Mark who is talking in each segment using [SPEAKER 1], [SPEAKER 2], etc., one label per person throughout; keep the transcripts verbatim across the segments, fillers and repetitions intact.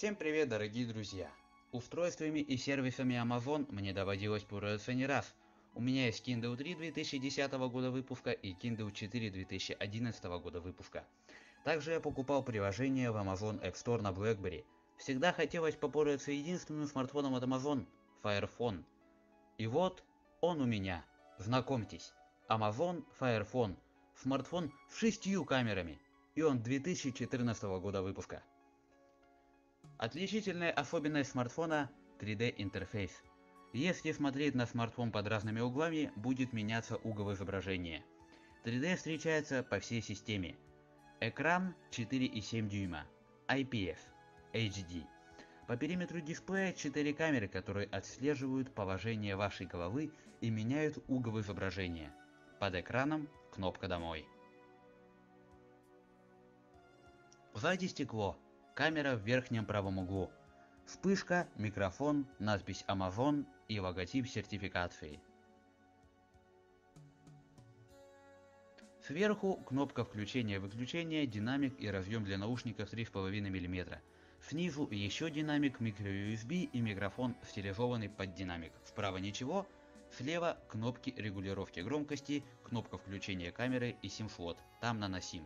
[SPEAKER 1] Всем привет, дорогие друзья! Устройствами и сервисами Amazon мне доводилось пользоваться не раз. У меня есть Kindle три две тысячи десятого года выпуска и Kindle четыре две тысячи одиннадцатого года выпуска. Также я покупал приложение в Amazon App Store на BlackBerry. Всегда хотелось попользоваться единственным смартфоном от Amazon – Fire Phone. И вот он у меня. Знакомьтесь, Amazon Fire Phone. Смартфон с шестью камерами. И он две тысячи четырнадцатого года выпуска. Отличительная особенность смартфона – три дэ интерфейс. Если смотреть на смартфон под разными углами, будет меняться угол изображения. три дэ встречается по всей системе. Экран четыре и семь дюйма, ай пи эс, эйч ди. По периметру дисплея четыре камеры, которые отслеживают положение вашей головы и меняют угол изображения. Под экраном кнопка «Домой». Сзади стекло. Камера в верхнем правом углу. Вспышка, микрофон, надпись Amazon и логотип сертификации. Сверху кнопка включения-выключения, динамик и разъем для наушников три и пять мм. Снизу еще динамик, микро-ю эс би и микрофон, стилизованный под динамик. Справа ничего. Слева кнопки регулировки громкости, кнопка включения камеры и сим-слот. Там наносим.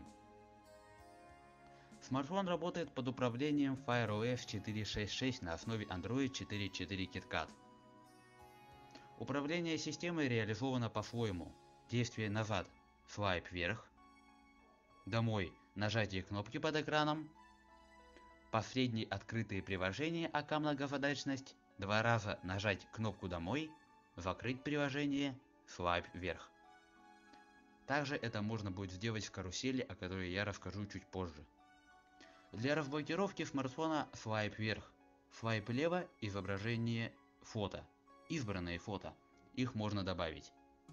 [SPEAKER 1] Смартфон работает под управлением Fire о эс четыре шесть шесть на основе Android четыре точка четыре KitKat. Управление системой реализовано по-своему. Действие назад – свайп вверх. Домой – нажатие кнопки под экраном. Последние открытые приложения АК многозадачность. Два раза нажать кнопку «Домой», закрыть приложение, свайп вверх. Также это можно будет сделать в карусели, о которой я расскажу чуть позже. Для разблокировки смартфона свайп вверх, свайп лево – изображение фото, избранные фото, их можно добавить.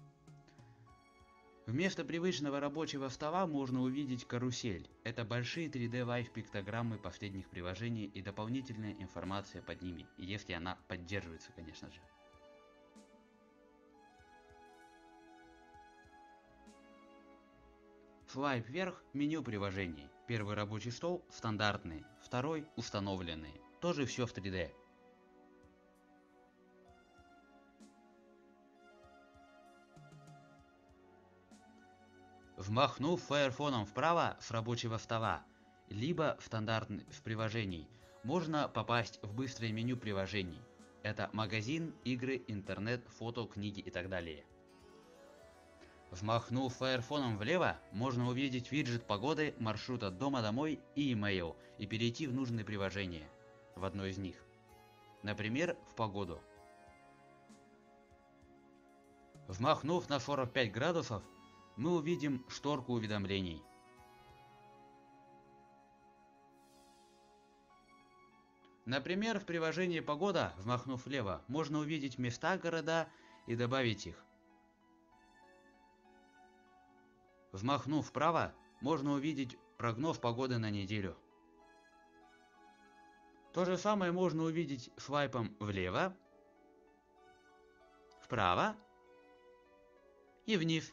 [SPEAKER 1] Вместо привычного рабочего стола можно увидеть карусель. Это большие три дэ Live пиктограммы последних приложений и дополнительная информация под ними, если она поддерживается, конечно же. Свайп вверх – меню приложений. Первый рабочий стол – стандартный, второй – установленный. Тоже все в три дэ. Взмахнув фаерфоном вправо с рабочего стола, либо в стандартный в приложений, можно попасть в быстрое меню приложений. Это магазин, игры, интернет, фото, книги и так далее. Взмахнув фаерфоном влево, можно увидеть виджет погоды, маршрут от дома домой и email и перейти в нужное приложение, в одно из них. Например, в погоду. Взмахнув на сорок пять градусов, мы увидим шторку уведомлений. Например, в приложении «Погода», взмахнув влево, можно увидеть места, города и добавить их. Взмахнув вправо, можно увидеть прогноз погоды на неделю. То же самое можно увидеть свайпом влево, вправо и вниз.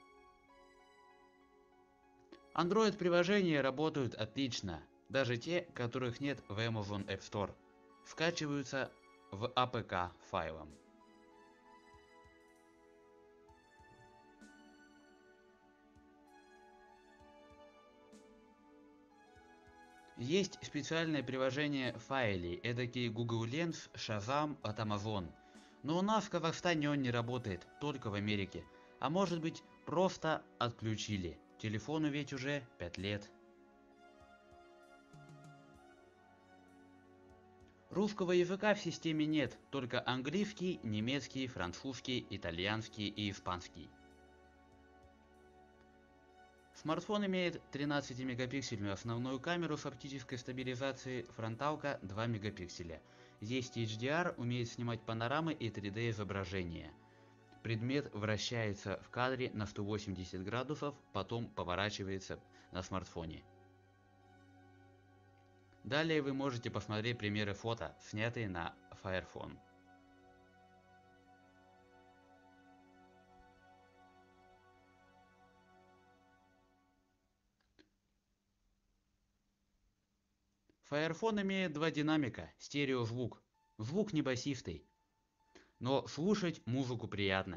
[SPEAKER 1] Android-приложения работают отлично, даже те, которых нет в Amazon App Store. Скачиваются в эй пи кей файлом. Есть специальное приложение файлей, эдакие Google Lens, Shazam от Amazon. Но у нас в Казахстане он не работает, только в Америке. А может быть, просто отключили. Телефону ведь уже пять лет. Русского языка в системе нет, только английский, немецкий, французский, итальянский и испанский. Смартфон имеет тринадцатимегапиксельную основную камеру с оптической стабилизацией, фронталка два мегапикселя. Есть эйч ди ар, умеет снимать панорамы и три дэ изображения. Предмет вращается в кадре на сто восемьдесят градусов, потом поворачивается на смартфоне. Далее вы можете посмотреть примеры фото, снятые на Fire Phone. Fire-Phone имеет два динамика, стереозвук. Звук не басистый, но слушать музыку приятно.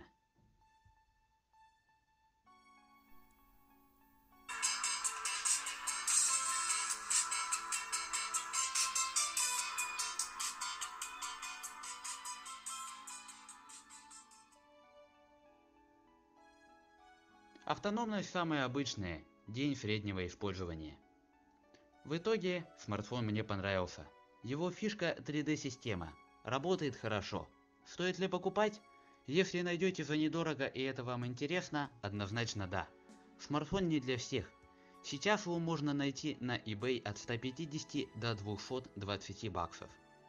[SPEAKER 1] Автономность самая обычная, день среднего использования. В итоге смартфон мне понравился. Его фишка три дэ система, работает хорошо. Стоит ли покупать? Если найдете за недорого и это вам интересно, однозначно да. Смартфон не для всех. Сейчас его можно найти на eBay от ста пятидесяти до двухсот двадцати баксов.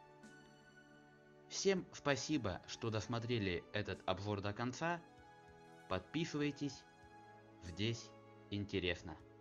[SPEAKER 1] Всем спасибо, что досмотрели этот обзор до конца. Подписывайтесь, здесь интересно.